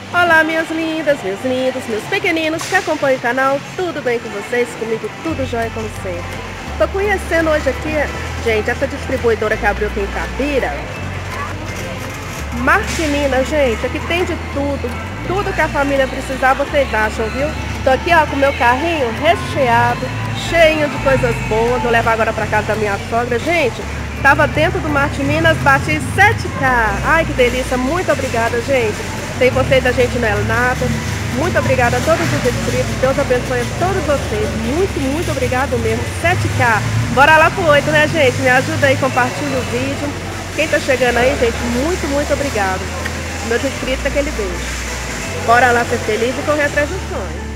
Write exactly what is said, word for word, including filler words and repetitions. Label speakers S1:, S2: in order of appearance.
S1: Olá, minhas lindas, meus lindos, meus pequeninos que acompanham o canal, tudo bem com vocês? Comigo tudo jóia como sempre. Tô conhecendo hoje aqui, gente, essa distribuidora que abriu aqui em Itabira. Martimina, gente, aqui tem de tudo, tudo que a família precisar vocês acham, viu? Tô aqui, ó, com meu carrinho recheado, cheio de coisas boas, vou levar agora pra casa da minha sogra. Gente, tava dentro do Martiminas, bati sete K, ai que delícia, muito obrigada, gente. Sem vocês a gente não é nada. Muito obrigada a todos os inscritos. Deus abençoe a todos vocês. Muito, muito obrigado mesmo. sete K. Bora lá pro oito, né, gente? Me ajuda aí, compartilha o vídeo. Quem tá chegando aí, gente, muito, muito obrigado. Meus inscritos, aquele beijo. Bora lá ser feliz e correr atrás dos sonhos.